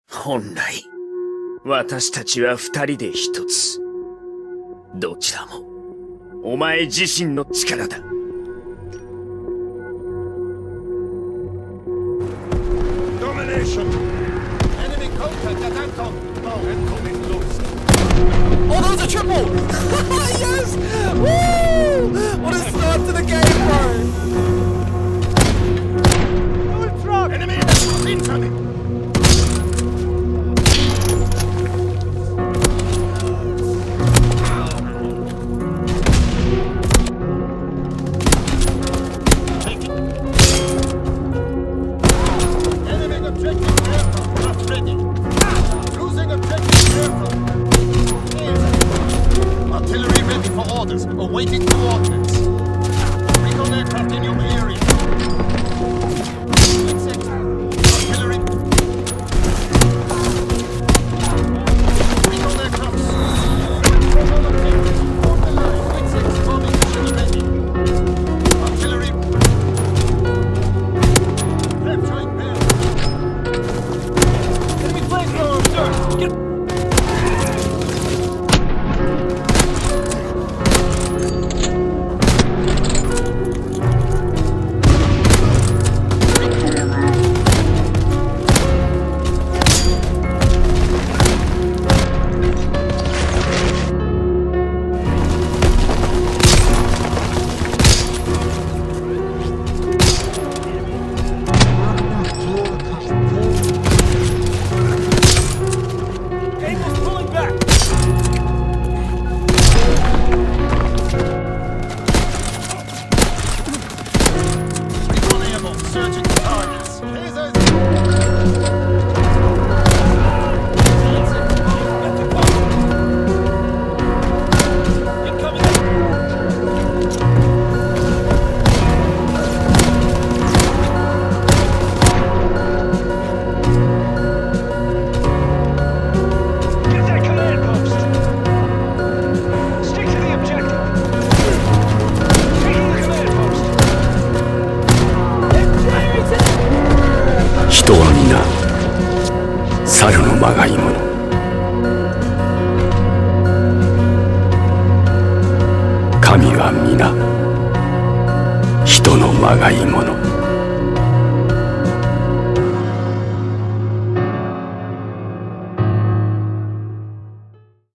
本来、私たちは二人で一つ。どちらも、お前自身の力だ。 Domination! Enemy contact at Anton! Oh, Anton is lost. Oh, that was a triple! Yes! Woo! What a start to the game, bro! Full truck! Enemy incoming! Awaiting coordinates. Recon aircraft in your area. Artillery. Recon aircraft. Hold the line. Exit. Bombing mission ready. Artillery. Left right there. Enemy flamethrower, sir. Get. 人は皆猿のまがいもの。神は皆人のまがいもの。